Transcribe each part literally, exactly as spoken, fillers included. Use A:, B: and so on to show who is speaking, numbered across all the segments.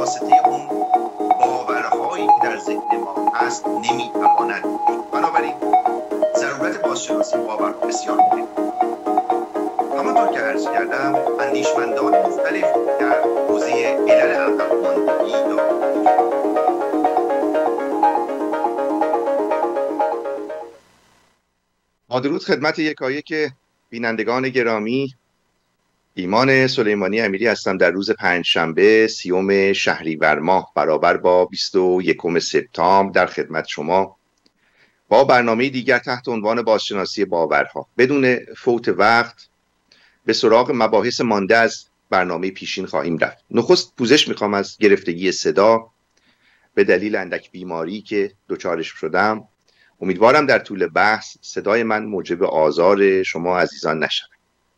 A: واسطه اون باورهایی که در ذهن ما هست نمیتواند. بنابراین ضرورت بازشناسی باورها بسیار مهمه. همانطور که عرض کردم اندیشمندان مختلف در حوزه علل عقب ماندگی دارند.
B: با درود خدمت یکایک بینندگان گرامی، ایمان سلیمانی امیری هستم. در روز پنجشنبه سیوم شهریور ماه برابر با بیست و یکم سپتامبر در خدمت شما با برنامه دیگر تحت عنوان بازشناسی باورها. بدون فوت وقت به سراغ مباحث مانده از برنامه پیشین خواهیم رفت. نخست پوزش میخوام از گرفتگی صدا به دلیل اندک بیماری که دچارش شدم. امیدوارم در طول بحث صدای من موجب آزار شما عزیزان نشود.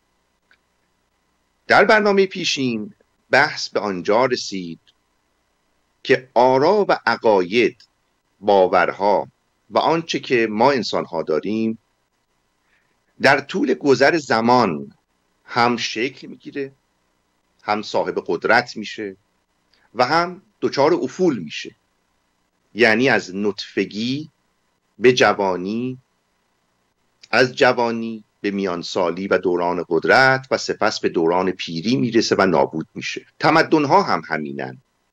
B: در برنامه پیشین بحث به آنجا رسید که آرا و عقاید، باورها و آنچه که ما انسانها داریم در طول گذر زمان هم شکل میگیره، هم صاحب قدرت میشه و هم دچار افول میشه. یعنی از نطفگی به جوانی، از جوانی به میانسالی و دوران قدرت و سپس به دوران پیری میرسه و نابود میشه. تمدن‌ها هم همینن.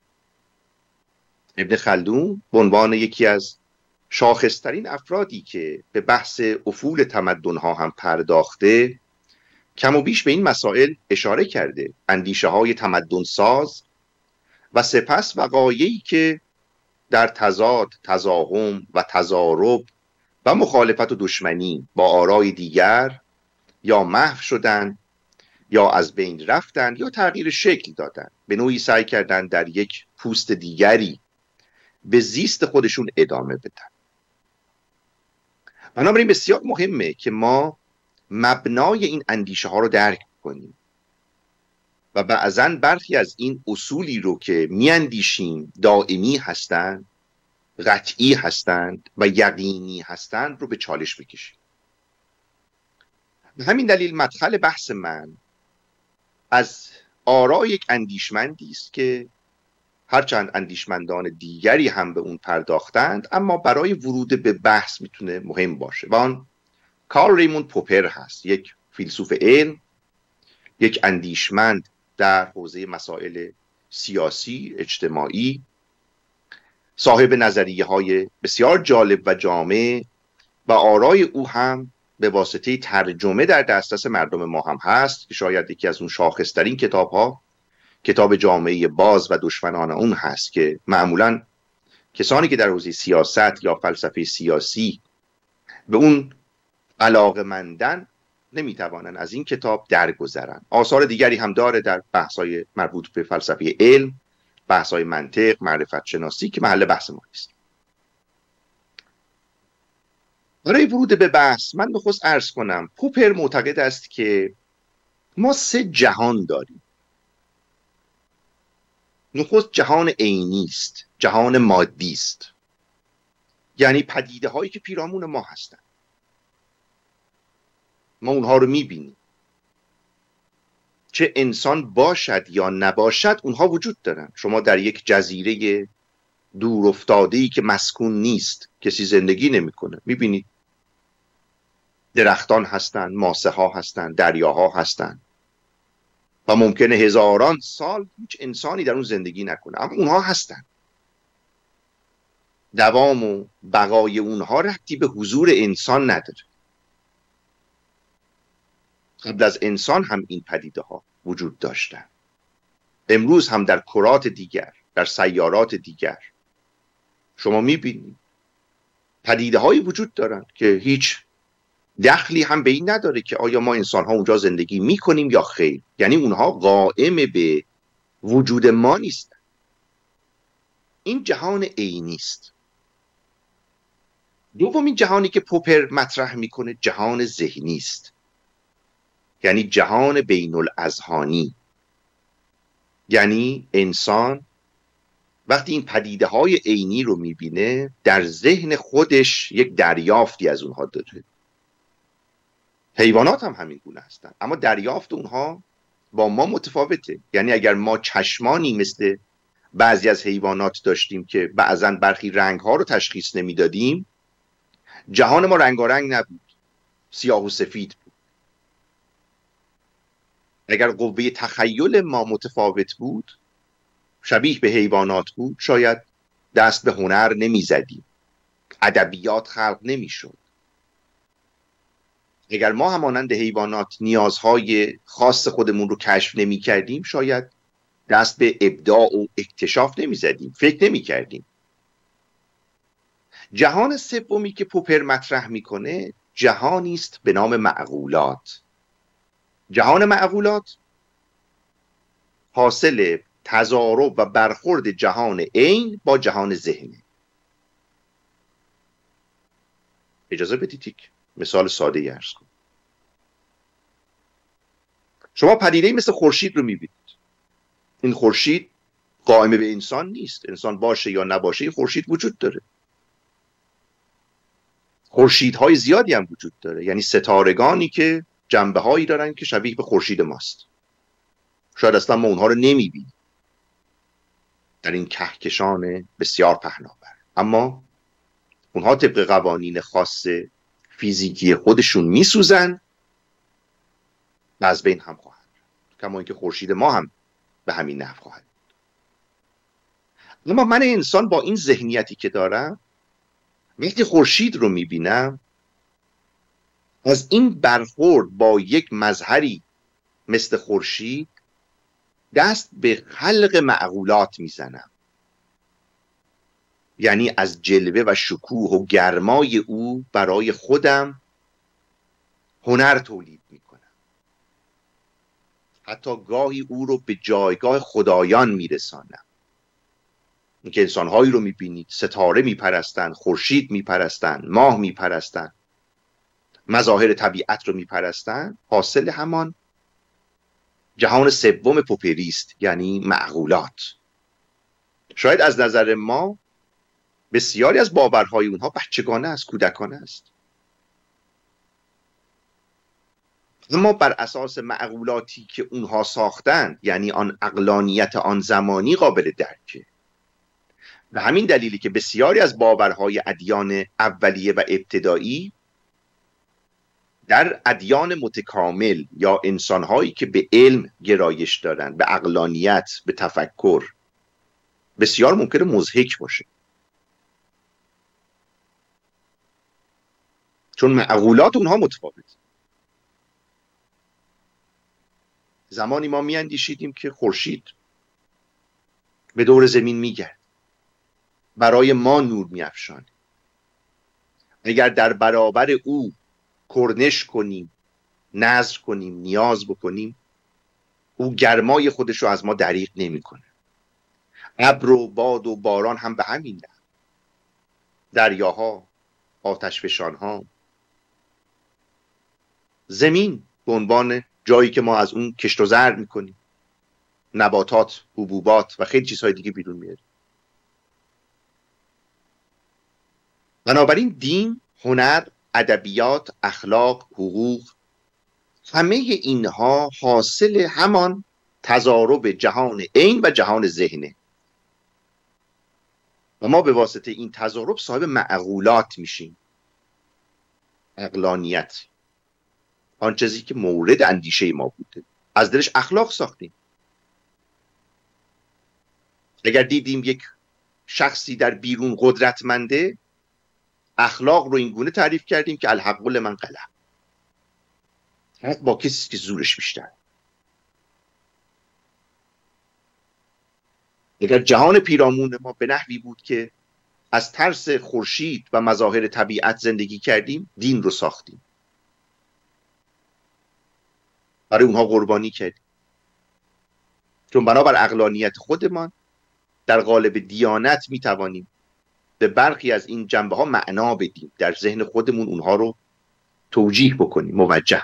B: ابن خلدون به عنوان یکی از شاخصترین افرادی که به بحث افول تمدن‌ها هم پرداخته، کم و بیش به این مسائل اشاره کرده. اندیشه های تمدن ساز و سپس وقایعی که در تضاد، تزاحم و تضارب و مخالفت و دشمنی با آرای دیگر یا محو شدن یا از بین رفتن یا تغییر شکل دادن، به نوعی سعی کردن در یک پوست دیگری به زیست خودشون ادامه بدن. بنابراین بسیار مهمه که ما مبنای این اندیشه ها رو درک کنیم و بعضاً برخی از این اصولی رو که میاندیشیم دائمی هستند، قطعی هستند و یقینی هستند رو به چالش بکشیم. به همین دلیل مدخل بحث من از آرای یک اندیشمندی است که هرچند اندیشمندان دیگری هم به اون پرداختند، اما برای ورود به بحث میتونه مهم باشه و آن کارل ریموند پوپر هست، یک فیلسوف علم، یک اندیشمند در حوزه مسائل سیاسی، اجتماعی، صاحب نظریه های بسیار جالب و جامع و آرای او هم به واسطه ترجمه در دسترس مردم ما هم هست که شاید یکی از اون شاخصترین کتاب ها کتاب جامعه باز و دشمنان اون هست که معمولا کسانی که در حوزه سیاست یا فلسفه سیاسی به اون علاقه‌مندن نمیتوانن از این کتاب درگذرن. آثار دیگری هم داره در بحث‌های مربوط به فلسفه علم، بحث‌های منطق، معرفت شناسی که محل بحث ما نیست. برای ورود به بحث من نخست عرض کنم پوپر معتقد است که ما سه جهان داریم. نخست جهان عینی است، جهان مادی است، یعنی پدیده هایی که پیرامون ما هستند، ما اونها رو میبینیم، چه انسان باشد یا نباشد اونها وجود دارن. شما در یک جزیره دور افتاده‌ای که مسکون نیست، کسی زندگی نمیکنه، میبینید درختان هستن، ماسه ها هستن، دریاها هستن و ممکنه هزاران سال هیچ انسانی در اون زندگی نکنه، اما اونها هستن. دوام و بقای اونها ربطی به حضور انسان نداره. قبل از انسان هم این پدیده ها وجود داشتن. امروز هم در کرات دیگر، در سیارات دیگر شما میبینید پدیده هایی وجود دارن که هیچ دخلی هم به این نداره که آیا ما انسان ها اونجا زندگی میکنیم یا خیر. یعنی اونها قائم به وجود ما نیستن. این جهان عینی است. دومین جهانی که پوپر مطرح میکنه جهان ذهنی است، یعنی جهان بین الاذهانی. یعنی انسان وقتی این پدیده های عینی رو میبینه در ذهن خودش یک دریافتی از اونها داره. حیوانات هم همین گونه هستن، اما دریافت اونها با ما متفاوته. یعنی اگر ما چشمانی مثل بعضی از حیوانات داشتیم که بعضا برخی رنگها رو تشخیص نمیدادیم، جهان ما رنگارنگ نبود، سیاه و سفید بود. اگر قوه تخیل ما متفاوت بود، شبیه به حیوانات بود، شاید دست به هنر نمیزدیم، ادبیات خلق نمیشد. اگر ما همانند حیوانات نیازهای خاص خودمون رو کشف نمی کردیم، شاید دست به ابداع و اکتشاف نمی زدیم، فکر نمی کردیم. جهان سومی که پوپر مطرح میکنه جهانی است به نام معقولات. جهان معقولات حاصل تضارب و برخورد جهان عین با جهان ذهنی. اجازه بدید یک مثال ساده ای عرض کنم. شما پدیده‌ای مثل خورشید رو میبینید. این خورشید قائم به انسان نیست، انسان باشه یا نباشه خورشید وجود داره. خورشیدهای زیادی هم وجود داره، یعنی ستارگانی که جنبه هایی دارن که شبیه به خورشید ماست. شاید اصلا ما اونها رو نمیبینیم در این کهکشان بسیار پهناور، اما اونها طبق قوانین خاص فیزیکی خودشون میسوزن و از بین هم خواهند رفت، کما اینکه خورشید ما هم به همین نحو خواهد بود. اما من انسان با این ذهنیتی که دارم، وقتی خورشید رو میبینم، از این برخورد با یک مظهری مثل خورشید دست به خلق معقولات میزنم. یعنی از جلوه و شکوه و گرمای او برای خودم هنر تولید میکنم. حتی گاهی او رو به جایگاه خدایان میرسانم. اینکه انسانهایی رو میبینید ستاره میپرستن، خورشید میپرستن، ماه میپرستن، مظاهر طبیعت رو میپرستن، حاصل همان جهان سوم پوپری است، یعنی معقولات. شاید از نظر ما بسیاری از باورهای اونها بچگانه است، کودکانه است، اما بر اساس معقولاتی که اونها ساختند، یعنی آن عقلانیت آن زمانی، قابل درکه. به همین دلیلی که بسیاری از باورهای ادیان اولیه و ابتدایی در ادیان متکامل یا انسانهایی که به علم گرایش دارند، به عقلانیت، به تفکر، بسیار ممکنه مضحک باشه، چون معقولات اونها متفاوت. زمانی ما میاندیشیدیم که خورشید به دور زمین میگرد، برای ما نور میافشانه. اگر در برابر او کرنش کنیم، نذر کنیم، نیاز بکنیم، او گرمای خودش رو از ما دریغ نمیکنه. ابر و باد و باران هم به همین نه. دریاها، آتشفشانها، زمین به عنوان جایی که ما از اون کشت و زرع میکنیم، نباتات، حبوبات و خیلی چیزهای دیگه بیرون میاره. بنابراین دین، هنر، ادبیات، اخلاق، حقوق، همه اینها حاصل همان تضارب جهان عین و جهان ذهنه و ما به واسطه این تضارب صاحب معقولات میشیم. عقلانیت، آن چیزی که مورد اندیشه ما بوده، از درش اخلاق ساختیم. اگر دیدیم یک شخصی در بیرون قدرتمنده، اخلاق رو این گونه تعریف کردیم که الحق لمن غلب، حق با کسی که زورش بیشتر. اگر جهان پیرامون ما به نحوی بود که از ترس خورشید و مظاهر طبیعت زندگی کردیم، دین رو ساختیم، برای اونها قربانی کردیم، چون بنابر عقلانیت خودمان در قالب دیانت میتوانیم به برخی از این جنبه ها معنا بدیم، در ذهن خودمون اونها رو توجیه بکنیم، موجه.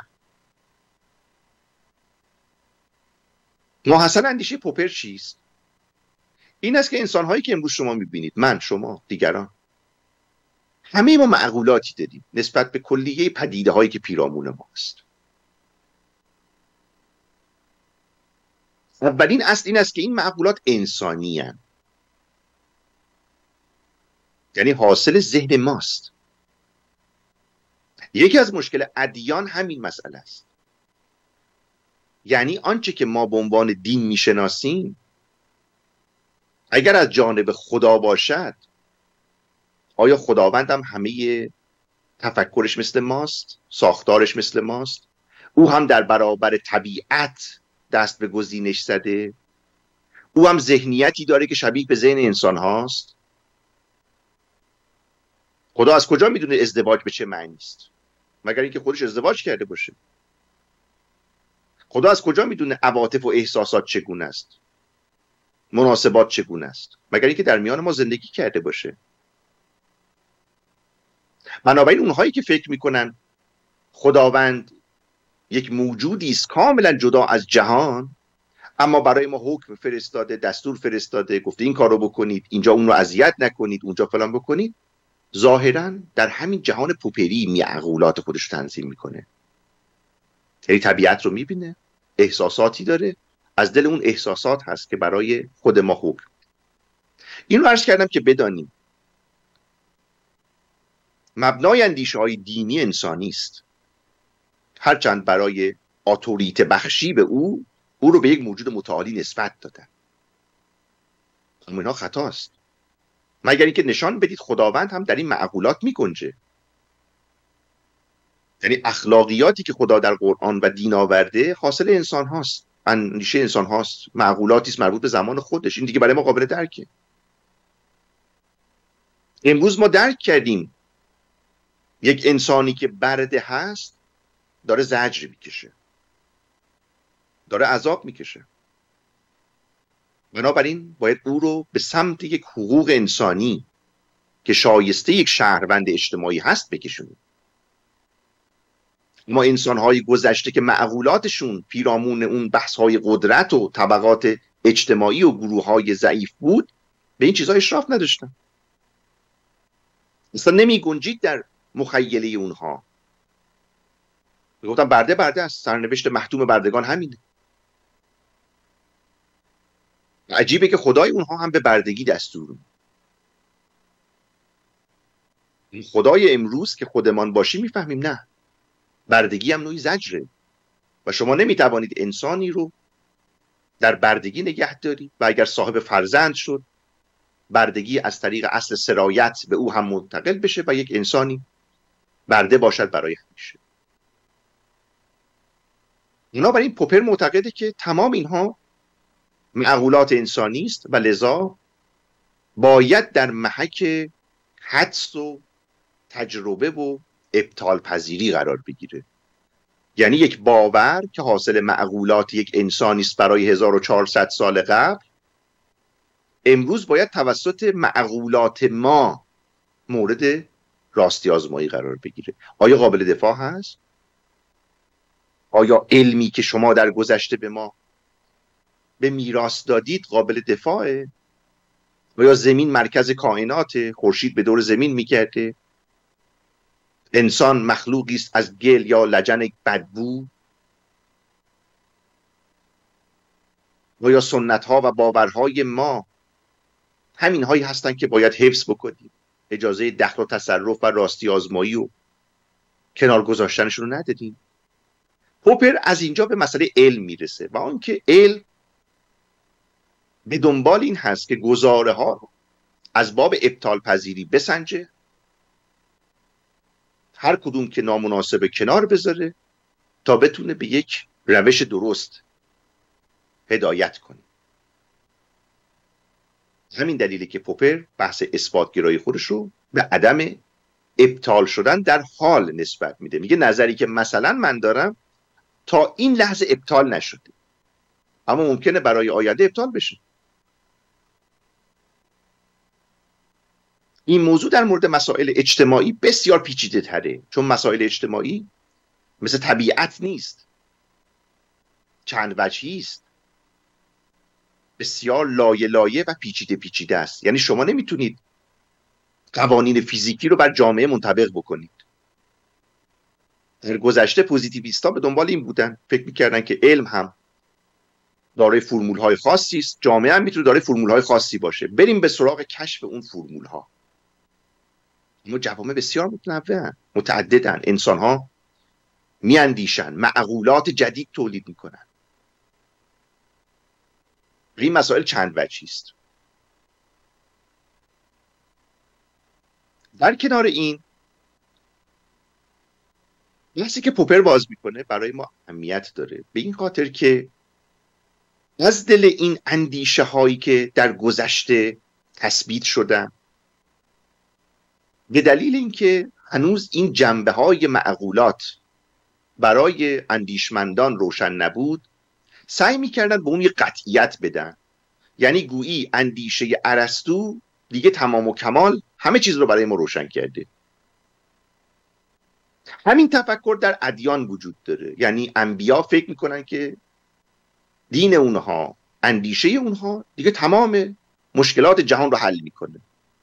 B: محصل اندیشه پوپر چیست؟ این است که انسان‌هایی که امروز شما می‌بینید، من، شما، دیگران، همه ما معقولاتی داریم نسبت به کلیه پدیده‌هایی که پیرامون ما است. اولین اصل این است که این معقولات انسانی هستند. یعنی حاصل ذهن ماست. یکی از مشکل ادیان همین مسئله است. یعنی آنچه که ما به عنوان دین میشناسیم اگر از جانب خدا باشد، آیا خداوند هم همه تفکرش مثل ماست؟ ساختارش مثل ماست؟ او هم در برابر طبیعت دست به گزینش زده؟ او هم ذهنیتی داره که شبیه به ذهن انسان هاست؟ خدا از کجا میدونه ازدواج به چه معنی است؟ مگر اینکه خودش ازدواج کرده باشه. خدا از کجا میدونه عواطف و احساسات چگونه است؟ مناسبات چگونه است؟ مگر اینکه در میان ما زندگی کرده باشه. بنابراین اونهایی که فکر میکنن خداوند یک موجودی است کاملا جدا از جهان، اما برای ما حکم فرستاده، دستور فرستاده، گفته این کارو بکنید، اینجا اون رو اذیت نکنید، اونجا فلان بکنید، ظاهرا در همین جهان پوپری معقولات خودش رو تنظیم میکنه. یعنی طبیعت رو میبینه، احساساتی داره، از دل اون احساسات هست که برای خود ما حکم. این رو عرض کردم که بدانیم مبنای اندیشه های دینی انسانی است، هرچند برای اتوریت بخشی به او او رو به یک موجود متعالی نسبت دادن، اما اینا خطاست. مگر اینکه نشان بدید خداوند هم در این معقولات میگنجه. یعنی اخلاقیاتی که خدا در قرآن و دین آورده حاصل انسان هاست، اندیشه انسان هاست، معقولاتی است مربوط به زمان خودش. این دیگه برای ما قابل درکه. امروز ما درک کردیم یک انسانی که برده هست داره زجر میکشه، داره عذاب میکشه. بنابراین باید او رو به سمت یک حقوق انسانی که شایسته یک شهروند اجتماعی هست بکشونیم. ما انسان‌های گذشته که معقولاتشون پیرامون اون بحث‌های قدرت و طبقات اجتماعی و گروه‌های ضعیف بود، به این چیزها اشراف نداشتن. اصلا نمی گنجید در مخیله اونها. گفتم برده برده است، سرنوشت محتوم بردگان همینه. عجیبه که خدای اونها هم به بردگی دستور. خدای امروز که خودمان باشیم میفهمیم نه، بردگی هم نوعی زجره و شما نمیتوانید انسانی رو در بردگی نگه داری و اگر صاحب فرزند شد بردگی از طریق اصل سرایت به او هم منتقل بشه و یک انسانی برده باشد برای همیشه. بنابراین پوپر معتقده که تمام اینها معقولات انسانی است و لذا باید در محک حدس و تجربه و ابطال پذیری قرار بگیره. یعنی یک باور که حاصل معقولات یک انسانی است برای هزار و چهارصد سال قبل، امروز باید توسط معقولات ما مورد راستی آزمایی قرار بگیره. آیا قابل دفاع هست؟ آیا علمی که شما در گذشته به ما به میراث دادید قابل دفاعه؟ آیا زمین مرکز کائناته؟ خورشید به دور زمین میگرده؟ انسان مخلوقی است از گل یا لجن بدبو؟ آیا سنت ها و باورهای ما همین هایی هستن که باید حفظ بکنیم؟ اجازه دخل و تصرف و راستی آزمایی و کنار گذاشتنشون رو ندادیم. پوپر از اینجا به مسئله علم میرسه و آنکه علم به دنبال این هست که گزاره ها رو از باب ابطال پذیری بسنجه، هر کدوم که نامناسب کنار بذاره تا بتونه به یک روش درست هدایت کنه. همین دلیله که پوپر بحث اثباتگرایی خودش رو به عدم ابطال شدن در حال نسبت میده. میگه نظری که مثلا من دارم تا این لحظه ابطال نشده، اما ممکنه برای آینده ابطال بشه. این موضوع در مورد مسائل اجتماعی بسیار پیچیده تره، چون مسائل اجتماعی مثل طبیعت نیست، چند وجهی است، بسیار لایه لایه و پیچیده پیچیده است. یعنی شما نمیتونید قوانین فیزیکی رو بر جامعه منطبق بکنید. در گذشته پوزیتیویستا به دنبال این بودن، فکر میکردن که علم هم دارای فرمول های خاصی است، جامعه هم میتونه دارای فرمول های خاصی باشه، بریم به سراغ کشف اون فرمول ها. اما جوامع بسیار متنوعن، متعددن. انسان ها میاندیشن، معقولات جدید تولید میکنن. این مسائل چند وجهی است. در کنار این بحثی که پوپر باز میکنه برای ما اهمیت داره، به این خاطر که از دل این اندیشه هایی که در گذشته تثبیت شدن، به دلیل اینکه هنوز این جنبه های معقولات برای اندیشمندان روشن نبود، سعی میکردن به اون یه قطعیت بدن. یعنی گویی اندیشه ارسطو دیگه تمام و کمال همه چیز رو برای ما روشن کرده. همین تفکر در ادیان وجود داره. یعنی انبیا فکر میکنن که دین اونها، اندیشه اونها دیگه تمام مشکلات جهان رو حل میکنه.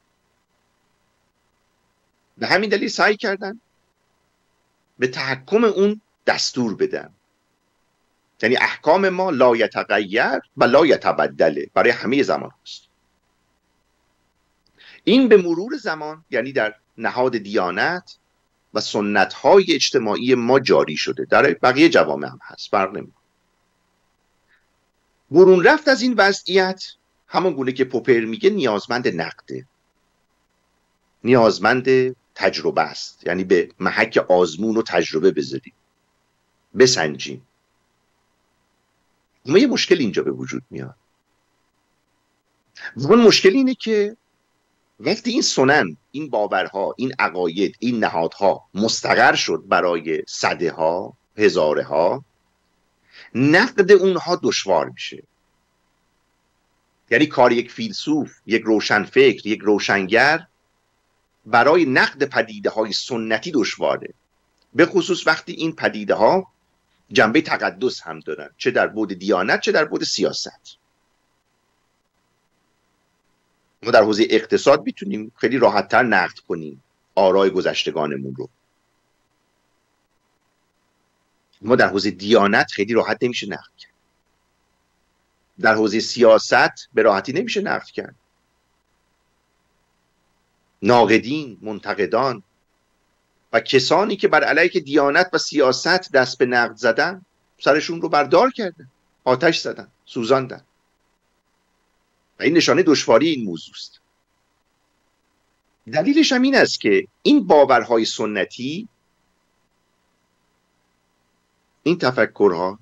B: به همین دلیل سعی کردن به تحکم اون دستور بدن. یعنی احکام ما لا یتغیر و لا یتبدله، برای همه زمان هست. این به مرور زمان، یعنی در نهاد دیانت و سنت های اجتماعی ما جاری شده، در بقیه جوامع هم هست، فرق نمیکنه. برون رفت از این وضعیت، همون گونه که پوپر میگه، نیازمند نقده، نیازمند تجربه است. یعنی به محک آزمون و تجربه بذاریم، بسنجیم. اما یه مشکل اینجا به وجود میاد. اون مشکل اینه که وقتی این سنن، این باورها، این عقاید، این نهادها مستقر شد برای صده ها، هزاره ها، نقد اونها دشوار میشه. یعنی کار یک فیلسوف، یک روشنفکر، یک روشنگر برای نقد پدیده های سنتی دشواره، به خصوص وقتی این پدیده ها جنبه تقدس هم دارن، چه در بعد دیانت چه در بعد سیاست. ما در حوزه اقتصاد میتونیم خیلی راحت‌تر نقد کنیم آرای گذشتگانمون رو. ما در حوزه دیانت خیلی راحت نمیشه نقد کرد. در حوزه سیاست به راحتی نمیشه نقد کرد. ناقدین، منتقدان و کسانی که بر علیه دیانت و سیاست دست به نقد زدن، سرشون رو بردار کردن، آتش زدن، سوزاندن. و این نشانه دشواری این موضوع است. دلیلش هم این است که این باورهای سنتی، این تفکرها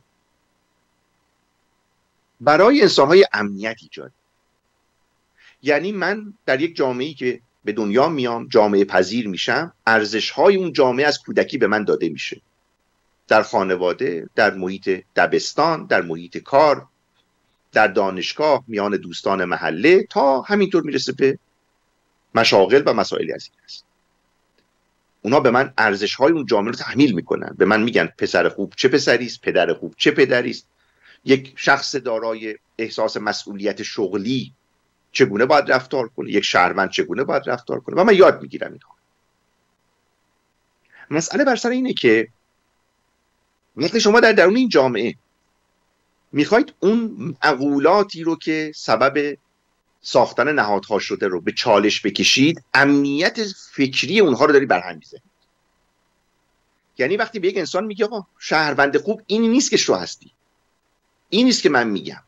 B: برای انسانهای امنیت ایجاد. یعنی من در یک جامعه‌ای که به دنیا میام، جامعه پذیر میشم، ارزش‌های اون جامعه از کودکی به من داده میشه. در خانواده، در محیط دبستان، در محیط کار، در دانشگاه، میان دوستان محله، تا همینطور میرسه به مشاغل و مسائلی از این است. اونا به من ارزش‌های اون جامعه رو تحمیل میکنن. به من میگن پسر خوب چه پسری است، پدر خوب چه پدری است، یک شخص دارای احساس مسئولیت شغلی چگونه باید رفتار کنه، یک شهروند چگونه باید رفتار کنه، و من یاد میگیرم اینها. مسئله بر سر اینه که وقتی شما در درون این جامعه میخواید اون معقولاتی رو که سبب ساختن نهادها شده رو به چالش بکشید، امنیت فکری اونها رو داری برهم میزنید. یعنی وقتی به یک انسان میگه آقا شهروند خوب این نیست که شو هستی، این نیست که من میگم،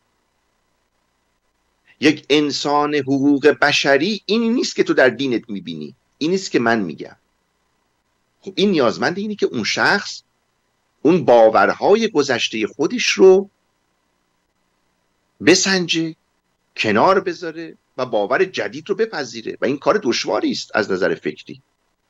B: یک انسان حقوق بشری این نیست که تو در دینت میبینی، این نیست که من میگم. خب این نیازمند اینه که اون شخص اون باورهای گذشته خودش رو بسنجه، کنار بذاره و باور جدید رو بپذیره، و این کار دشواری است از نظر فکری.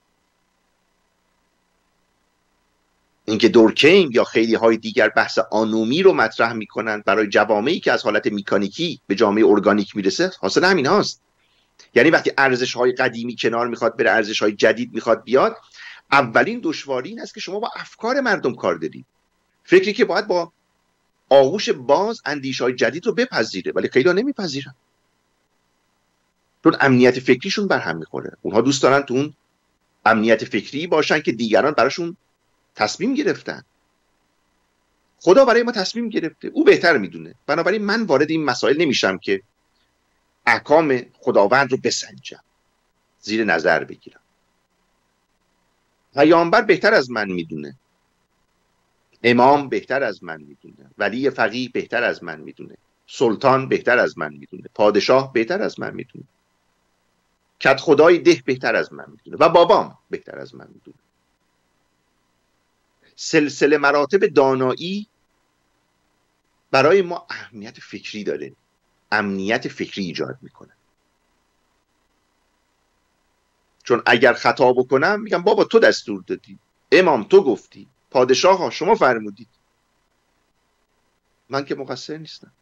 B: اینکه دورکیم یا خیلی های دیگر بحث آنومی رو مطرح میکنن برای جوامعی که از حالت مکانیکی به جامعه ارگانیک میرسه، حاصل همین هاست. یعنی وقتی ارزش های قدیمی کنار میخواد بره، ارزش های جدید میخواد بیاد، اولین دشواری این است که شما با افکار مردم کار دارید. فکری که باید با آغوش باز اندیشه های جدید رو بپذیره، ولی خیلی ها نمیپذیرن، چون امنیت فکریشون بر هم میخوره. اونها دوست دارن تو اون امنیت فکری باشن که دیگران براشون تصمیم گرفتن. خدا برای ما تصمیم گرفته، او بهتر میدونه. بنابراین من وارد این مسائل نمیشم که احکام خداوند رو بسنجم، زیر نظر بگیرم. پیامبر بهتر از من میدونه، امام بهتر از من میدونه، ولی فقیه بهتر از من میدونه، سلطان بهتر از من میدونه، پادشاه بهتر از من میدونه، کت خدای ده بهتر از من میدونه و بابام بهتر از من میدونه. سلسله مراتب دانایی برای ما اهمیت فکری داره، امنیت فکری ایجاد میکنه. چون اگر خطا بکنم میگم بابا تو دستور دادی، امام تو گفتی، پادشاه ها شما فرمودید، من که مقصر نیستم.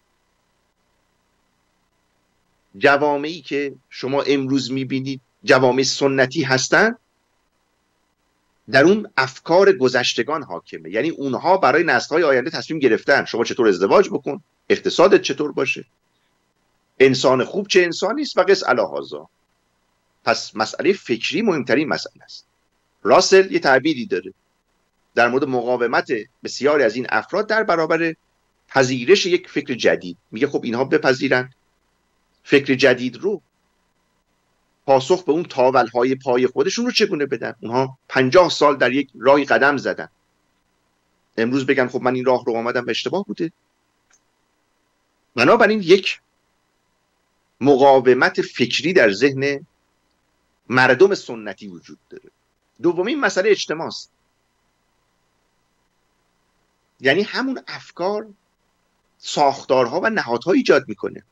B: جوامعی که شما امروز میبینید جوامع سنتی هستن، در اون افکار گذشتگان حاکمه. یعنی اونها برای نسل‌های آینده تصمیم گرفتن شما چطور ازدواج بکن، اقتصادت چطور باشه، انسان خوب چه انسانی است و قس علی هذا. پس مسئله فکری مهمترین مسئله است. راسل یه تعبیری داره در مورد مقاومت بسیاری از این افراد در برابر پذیرش یک فکر جدید. میگه خب اینها بپذیرن فکر جدید رو، پاسخ به اون تاولهای پای خودشون رو چگونه بدن؟ اونها پنجاه سال در یک راهی قدم زدن، امروز بگن خب من این راه رو آمدم به اشتباه بوده. بنابراین یک مقاومت فکری در ذهن مردم سنتی وجود داره. دومین مسئله اجتماع است. یعنی همون افکار ساختارها و نهادها ایجاد میکنه.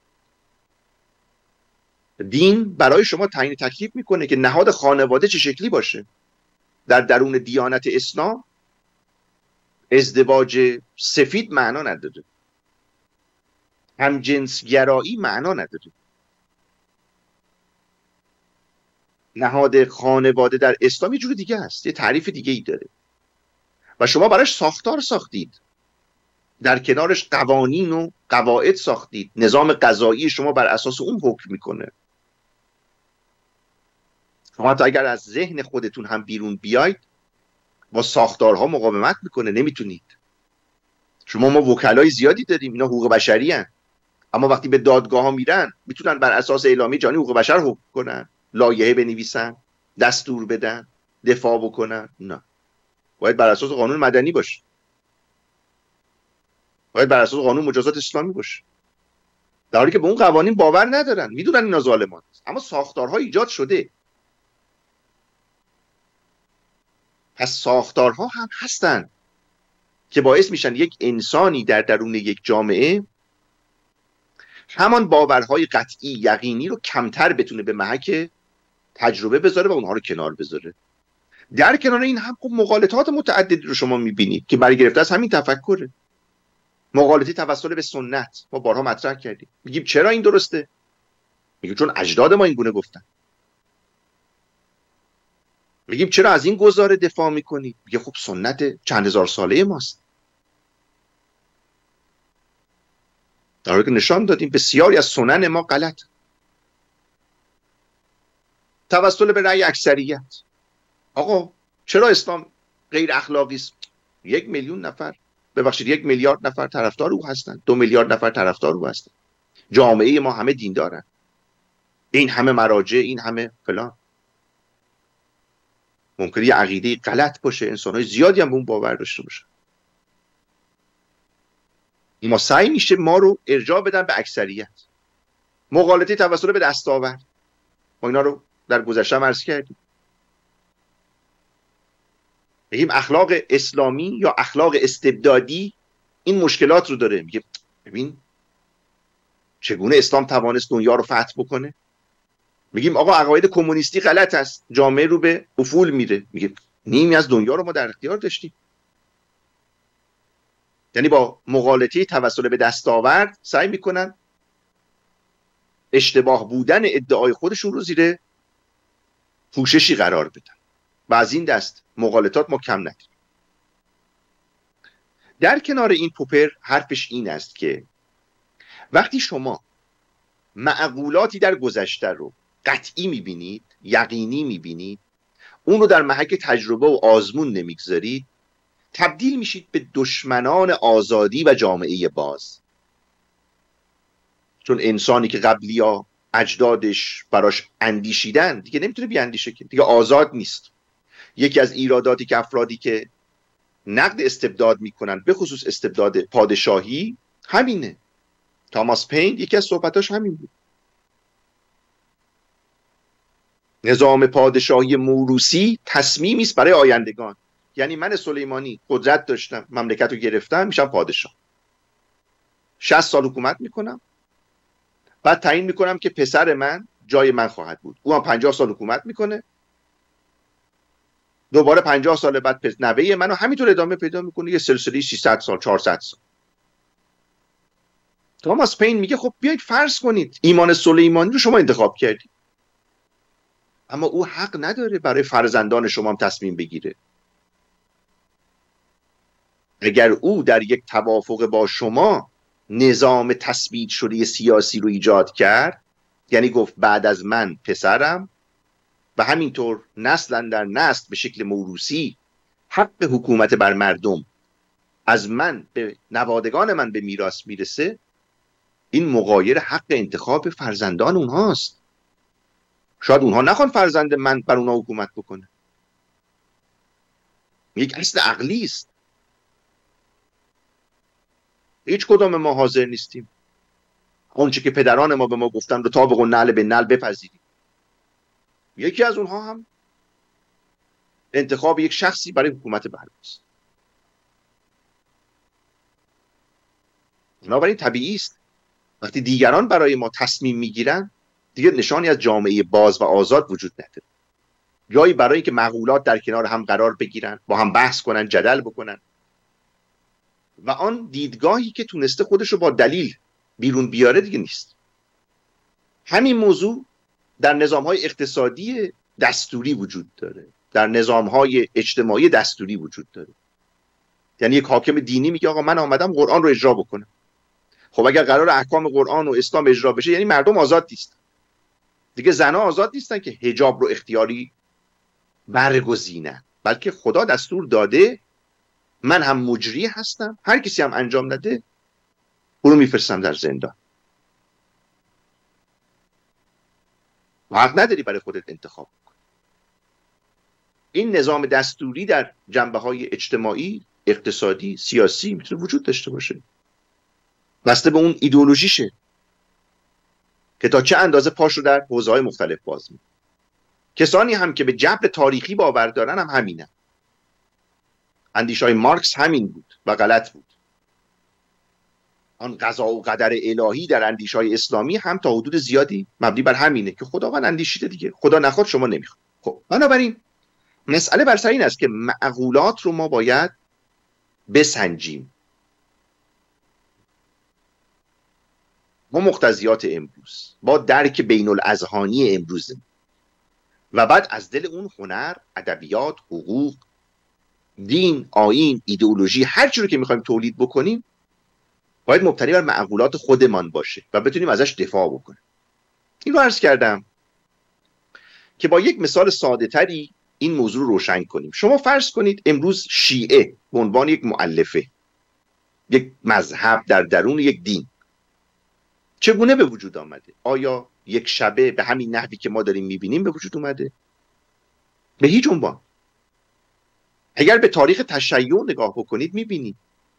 B: دین برای شما تعیین تکلیف میکنه که نهاد خانواده چه شکلی باشه. در درون دیانت اسلام ازدواج سفید معنا نداره، هم جنس گرایی معنا نداره. نهاد خانواده در اسلام یه جور دیگه هست، یه تعریف دیگه ای داره و شما براش ساختار ساختید، در کنارش قوانین و قواعد ساختید، نظام قضایی شما بر اساس اون حکم میکنه. شما حتی اگر از ذهن خودتون هم بیرون بیاید با ساختارها مقاومت میکنه، نمیتونید. شما ما وکلای زیادی داریم، اینا حقوق بشری هن. اما وقتی به دادگاه ها میرن میتونن بر اساس اعلامیه جهانی حقوق بشر حکم کنن، لایحه بنویسن، دستور بدن، دفاع بکنن؟ نه، باید بر اساس قانون مدنی باشه، باید بر اساس قانون مجازات اسلامی باشه، در حالی که به اون قوانین باور ندارن، میدونن اینا ظالمان، اما ساختارها ایجاد شده. پس ساختارها هم هستن که باعث میشن یک انسانی در درون یک جامعه همان باورهای قطعی یقینی رو کمتر بتونه به محک تجربه بذاره و اونها رو کنار بذاره. در کنار این هم خب مغالطات متعددی رو شما میبینید که برای گرفته از همین تفکره. مغالطه توسل به سنت ما بارها مطرح کردیم، میگیم چرا این درسته؟ میگیم چون اجداد ما این گونه گفتن. میگیم چرا از این گزاره دفاع میکنید؟ میگه خب سنت چند هزار ساله ماست. در حالی که نشان دادیم بسیاری از سنن ما غلط. توسل به رأی اکثریت. آقا چرا اسلام غیر اخلاقی است؟ یک میلیون نفر، ببخشید یک میلیارد نفر طرفدار او هستند، دو میلیارد نفر طرفدار او هستند. جامعه ما همه دین دارن، این همه مراجع، این همه فلان. ممکنه یه عقیده غلط باشه، انسان‌های زیادی هم به اون باور داشته باشن. ما سعی میشه ما رو ارجاع بدن به اکثریت. مغالطه توسل به دستاورد، ما اینا رو در گذشته هم عرض کردیم. بگیم اخلاق اسلامی یا اخلاق استبدادی این مشکلات رو داره. میگه ببین چگونه اسلام توانست دنیا رو فتح بکنه. میگیم آقا عقاید کمونیستی غلط است، جامعه رو به افول میره. میگه نیمی از دنیا رو ما در اختیار داشتیم. یعنی با مغالطه توسل به دستاورد سعی میکنن اشتباه بودن ادعای خودشون رو زیر پوششی قرار بدن و از این دست مغالطات ما کم نداریم. در کنار این پوپر حرفش این است که وقتی شما معقولاتی در گذشته رو قطعی میبینید، یقینی میبینید، اون رو در محک تجربه و آزمون نمیگذارید، تبدیل میشید به دشمنان آزادی و جامعه باز. چون انسانی که قبلیا اجدادش براش اندیشیدن دیگه نمیتونه بیاندیشه، که دیگه آزاد نیست. یکی از ایراداتی که افرادی که نقد استبداد میکنن به خصوص استبداد پادشاهی همینه. تاماس پین یکی از صحبتاش همین بود. نظام پادشاهی موروثی تصمیمی است برای آیندگان. یعنی من سلیمانی قدرت داشتم، مملکت رو گرفتم، میشم پادشاه، شصت سال حکومت میکنم، بعد تعیین میکنم که پسر من جای من خواهد بود، او هم پنجاه سال حکومت میکنه، دوباره پنجاه سال بعد پس نوه منو همینطور ادامه پیدا میکنه، یه سلسله سیصد سال چهارصد سال. تاماس پین میگه خب بیایید فرض کنید ایمان سلیمانی رو شما انتخاب کردید، اما او حق نداره برای فرزندان شما هم تصمیم بگیره. اگر او در یک توافق با شما نظام تثبیت شده سیاسی رو ایجاد کرد، یعنی گفت بعد از من پسرم و همینطور نسل در نسل به شکل موروثی حق حکومت بر مردم از من به نوادگان من به میراث میرسه، این مغایر حق انتخاب فرزندان اونهاست. شاید اونها نخوان فرزند من بر اونها حکومت بکنه. یک اصل عقلی است. هیچ کدام ما حاضر نیستیم اونچه که پدران ما به ما گفتن رو طابق النعل به نعل بپذیریم. یکی از اونها هم انتخاب یک شخصی برای حکومت برداست. بنابراین طبیعی است وقتی دیگران برای ما تصمیم میگیرن دیگه نشانی از جامعه باز و آزاد وجود نداره. جایی برای اینکه مقولات در کنار هم قرار بگیرن، با هم بحث کنن، جدل بکنن و آن دیدگاهی که تونسته خودش رو با دلیل بیرون بیاره دیگه نیست. همین موضوع در نظام‌های اقتصادی دستوری وجود داره، در نظام‌های اجتماعی دستوری وجود داره. یعنی یک حاکم دینی میگه آقا من آمدم قرآن رو اجرا بکنم. خب اگر قرار احکام قرآن و اسلام اجرا بشه یعنی مردم آزاد نیستن. دیگه زنها آزاد نیستن که حجاب رو اختیاری برگزینن، بلکه خدا دستور داده من هم مجری هستم، هر کسی هم انجام نده او رو میفرستم در زندان. و حق نداری برای خودت انتخاب کنی. این نظام دستوری در جنبه‌های اجتماعی، اقتصادی، سیاسی میتونه وجود داشته باشه، بسته به اون ایدئولوژیشه که تا چه اندازه پاش رو در حوزه‌های مختلف باز می‌کنه. کسانی هم که به جبر تاریخی باور دارن هم همینن. اندیشه‌های مارکس همین بود و غلط بود. آن قضا و قدر الهی در اندیشه‌های اسلامی هم تا حدود زیادی مبنی بر همینه که خداوند اندیشیده دیگه، خدا نخواد شما نمیخواد. خب بنابراین مسئله بر سر این است که معقولات رو ما باید بسنجیم. ما مقتضیات امروز با درک بین الاذهانی امروز و بعد از دل اون هنر، ادبیات، حقوق، دین، آیین، ایدئولوژی، هر چیزی رو که میخوایم تولید بکنیم باید مبتنی بر معقولات خودمان باشه و بتونیم ازش دفاع بکنیم. این رو عرض کردم که با یک مثال ساده تری این موضوع رو روشن کنیم. شما فرض کنید امروز شیعه به عنوان یک مؤلفه، یک مذهب در درون یک دین چگونه به وجود آمده؟ آیا یک شبه به همین نحوی که ما داریم میبینیم به وجود اومده؟ به هیچ عنوان. اگر به تاریخ تشیع نگاه بکنید میبینید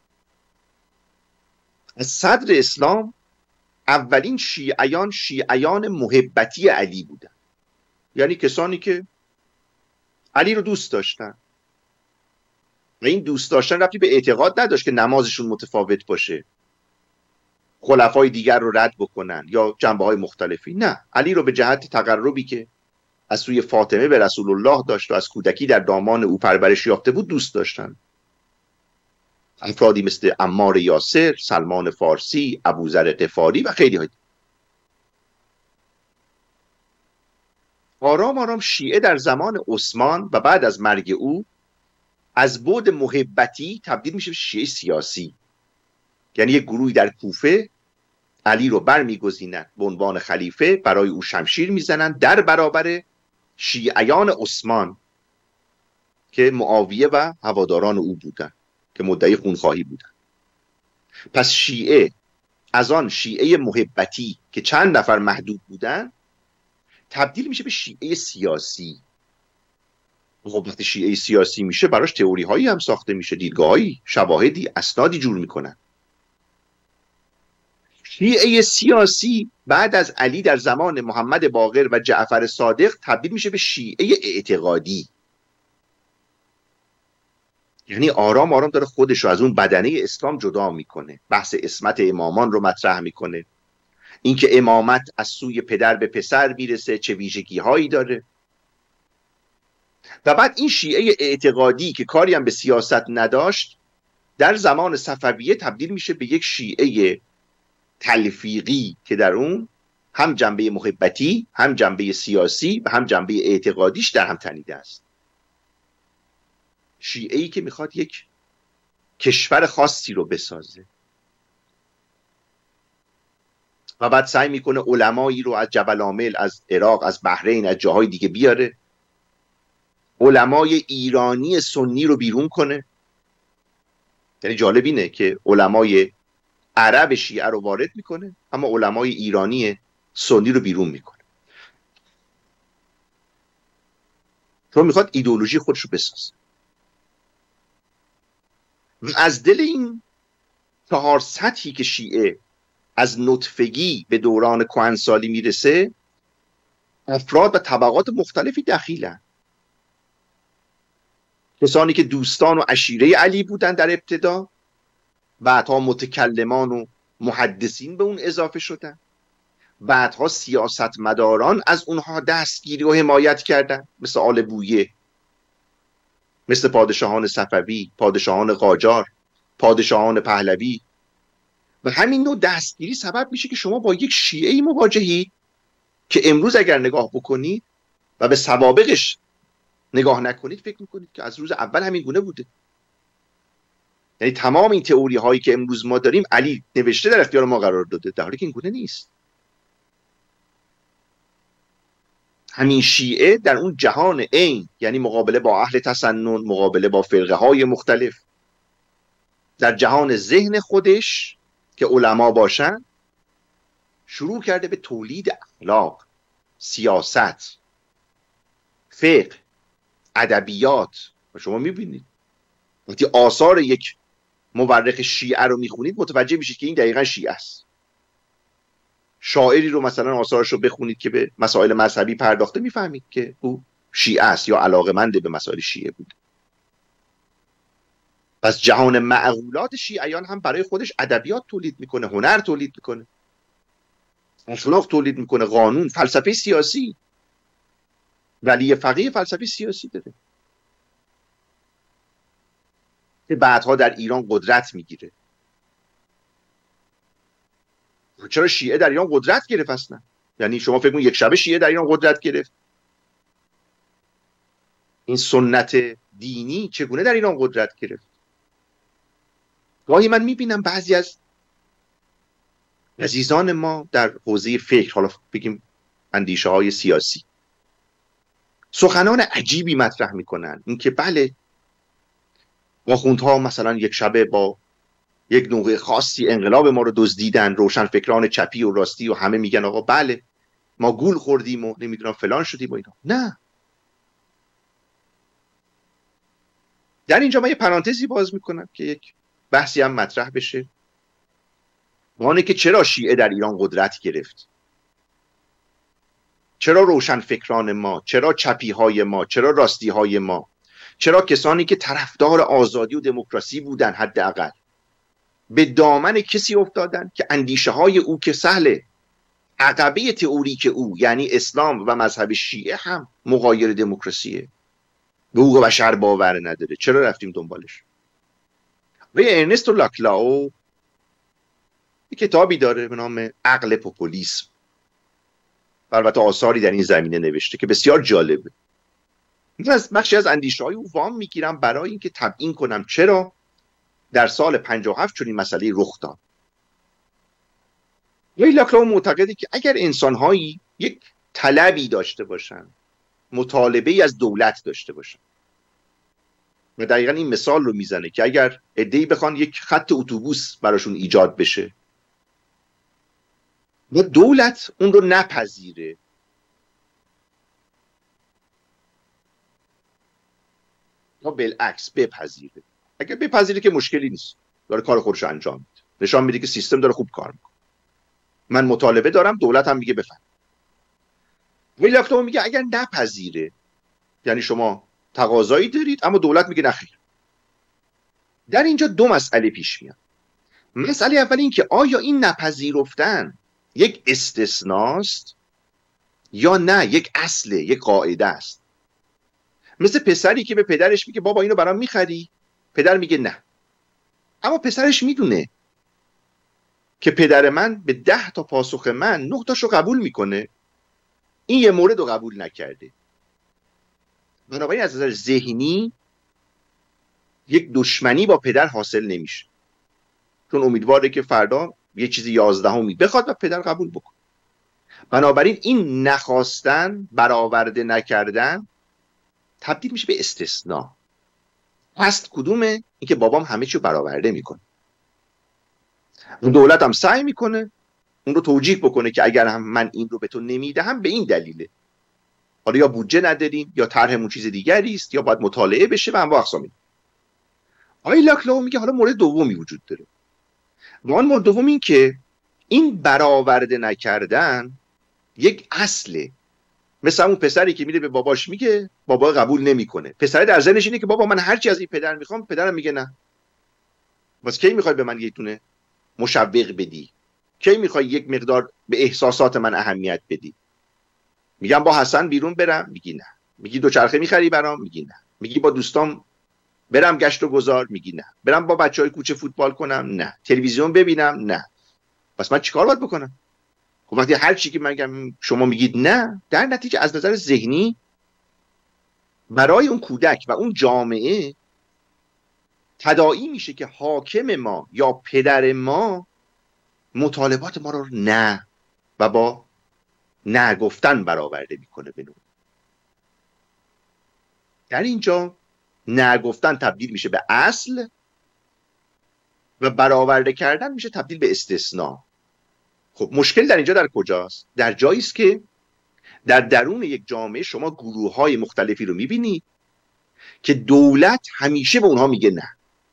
B: از صدر اسلام اولین شیعیان شیعیان محبتی علی بودن، یعنی کسانی که علی رو دوست داشتن و این دوست داشتن ربطی به اعتقاد نداشت که نمازشون متفاوت باشه، خلفای دیگر رو رد بکنن یا جنبه‌های مختلفی. نه، علی رو به جهت تقربی که از سوی فاطمه به رسول الله داشت و از کودکی در دامان او پرورش یافته بود دوست داشتن. افرادی مثل عمار یاسر، سلمان فارسی، ابوذر غفاری و خیلی های. آرام آرام شیعه در زمان عثمان و بعد از مرگ او از بعد محبتی تبدیل میشه به شیعه سیاسی. یعنی یک گروهی در کوفه علی رو برمیگزینند به عنوان خلیفه، برای او شمشیر میزنند در برابر شیعیان عثمان که معاویه و هواداران او بودند که مدعی خونخواهی بودند. پس شیعه از آن شیعه محبتی که چند نفر محدود بودند تبدیل میشه به شیعه سیاسی خب وقتی شیعه سیاسی میشه براش تئوری هایی هم ساخته میشه، دیدگاهایی، شواهدی، اسنادی جور میکنن. شیعه سیاسی بعد از علی در زمان محمد باقر و جعفر صادق تبدیل میشه به شیعه اعتقادی، یعنی آرام آرام داره خودش رو از اون بدنه اسلام جدا میکنه، بحث عصمت امامان رو مطرح میکنه، اینکه امامت از سوی پدر به پسر میرسه، چه ویژگی هایی داره. و بعد این شیعه اعتقادی که کاری هم به سیاست نداشت در زمان صفویه تبدیل میشه به یک شیعه تلفیقی که در اون هم جنبه محبتی، هم جنبه سیاسی و هم جنبه اعتقادیش در هم تنیده است. شیعه‌ای که میخواد یک کشور خاصی رو بسازه و بعد سعی میکنه علمایی رو از جبل عامل، از عراق، از بحرین، از جاهای دیگه بیاره، علمای ایرانی سنی رو بیرون کنه. یعنی جالب اینه که علمای عرب شیعه رو وارد میکنه اما علمای ایرانی سنی رو بیرون میکنه، چون میخواد ایدئولوژی خودش رو بسازه. و از دل این چهار سطحی که شیعه از نطفگی به دوران کهنسالی میرسه، افراد و طبقات مختلفی دخیلن. کسانی که دوستان و عشیره علی بودن در ابتدا، بعدها متکلمان و محدثین به اون اضافه شدن، بعدها سیاستمداران از اونها دستگیری و حمایت کردن، مثل آل بویه، مثل پادشاهان صفوی، پادشاهان قاجار، پادشاهان پهلوی. و همین نوع دستگیری سبب میشه که شما با یک شیعه‌ای مواجهید که امروز اگر نگاه بکنید و به سوابقش نگاه نکنید فکر میکنید که از روز اول همین گونه بوده. یعنی تمام این تئوری هایی که امروز ما داریم علی نوشته در اختیار ما قرار داده، در حالی که این گونه نیست. همین شیعه در اون جهان عین، یعنی مقابله با اهل تسنن، مقابله با فرقه های مختلف، در جهان ذهن خودش که علما باشن شروع کرده به تولید اخلاق، سیاست، فقه، ادبیات. و شما میبینید وقتی آثار یک مورخ شیعه رو میخونید متوجه میشید که این دقیقا شیعه است. شاعری رو مثلا آثارش رو بخونید که به مسائل مذهبی پرداخته، میفهمید که او شیعه است یا علاقه‌مند به مسائل شیعه بود. پس جهان معقولات شیعیان هم برای خودش ادبیات تولید میکنه، هنر تولید میکنه، اخلاق تولید میکنه، قانون، فلسفه سیاسی. ولی فقیه فلسفه سیاسی داره که بعدها در ایران قدرت میگیره. چرا شیعه در ایران قدرت گرفت اصلا؟ یعنی شما فکر کنید یک شبه شیعه در ایران قدرت گرفت؟ این سنت دینی چگونه در ایران قدرت گرفت؟ گاهی من میبینم بعضی از عزیزان ما در حوزه فکر، حالا بگیم اندیشه های سیاسی، سخنان عجیبی مطرح میکنن. اینکه بله آخوندها مثلا یک شبه با یک نوع خاصی انقلاب ما رو دزدیدن، روشن فکران چپی و راستی، و همه میگن آقا بله ما گول خوردیم و نمیدونم فلان شدیم و اینا. نه، در اینجا من یه پرانتزی باز میکنم که یک بحثی هم مطرح بشه، وانه که چرا شیعه در ایران قدرت گرفت، چرا روشن فکران ما، چرا چپی های ما، چرا راستی های ما، چرا کسانی که طرفدار آزادی و دموکراسی بودن حداقل به دامن کسی افتادن که اندیشه های او که سهله، عقبه تئوریک او یعنی اسلام و مذهب شیعه هم مغایر دموکراسیه، به حقوق بشر باور نداره. چرا رفتیم دنبالش؟ و ارنستو لاکلاو یک کتابی داره به نام عقل پوپولیسم، البته آثاری در این زمینه نوشته که بسیار جالبه. من از بخشی از اندیشه های او وام میگیرم برای اینکه تبیین کنم چرا در سال پنجاه و هفت چنین مسئله رخ داد. وی لاکلاو معتقده که اگر انسان‌هایی یک طلبی داشته باشن، مطالبه‌ای از دولت داشته باشن، و دقیقا این مثال رو میزنه که اگر عده‌ای بخوان یک خط اتوبوس براشون ایجاد بشه و دولت اون رو نپذیره، تا بالعکس بپذیره. اگر بپذیره که مشکلی نیست، داره کار خودش انجام میده، نشان میده که سیستم داره خوب کار میکنه. من مطالبه دارم، دولت هم میگه بفهم. ولی اکتوم میگه اگر نپذیره، یعنی شما تقاضایی دارید اما دولت میگه نخیر. در اینجا دو مسئله پیش میاد. مسئله اول این که آیا این نپذیرفتن یک استثناست یا نه یک اصله، یک قاعده است. مثل پسری که به پدرش میگه بابا اینو برام میخری، پدر میگه نه، اما پسرش میدونه که پدر من به ده تا پاسخ من نه تاشو قبول میکنه، این یه مورد رو قبول نکرده. بنابراین از نظر ذهنی یک دشمنی با پدر حاصل نمیشه، چون امیدواره که فردا یه چیزی یازدهمی بخواد و پدر قبول بکنه. بنابراین این نخواستن، برآورده نکردن تبدیل میشه به استثناء. پس کدومه؟ اینکه بابام همه چیو برآورده میکنه. دولت هم سعی میکنه اون رو توجیه بکنه که اگر هم من این رو به تو نمیدهم به این دلیله. حالا یا بودجه نداریم یا طرحمون چیز دیگری است یا باید مطالعه بشه و انواع اقسام. آقای لاکلاو میگه حالا مورد دومی وجود داره. و آن مورد دوم این که این برآورده نکردن یک اصله. مثل اون پسری که میره به باباش میگه، بابا قبول نمیکنه. پسر در ذهنش اینه که بابا من هر چی از این پدر میخوام، پدرم میگه نه. واسه کی میخوای به من یه دونه مشوق بدی؟ کی میخوای یک مقدار به احساسات من اهمیت بدی؟ میگم با حسن بیرون برم، میگی نه. میگی دوچرخه میخری برام، میگی نه. میگی با دوستام برم گشت و گذار، میگی نه. برم با بچهای کوچه فوتبال کنم، نه. تلویزیون ببینم، نه. پس من چیکار باید بکنم؟ خب وقتی هر چی که من میگم شما میگید نه، در نتیجه از نظر ذهنی برای اون کودک و اون جامعه تداعی میشه که حاکم ما یا پدر ما مطالبات ما رو نه و با نه گفتن برآورده میکنه به نوعی. در اینجا نه گفتن تبدیل میشه به اصل و برآورده کردن میشه تبدیل به استثناء. خب مشکل در اینجا در کجاست؟ در جایی است که در درون یک جامعه شما گروه‌های مختلفی رو میبینید که دولت همیشه به اونها میگه نه.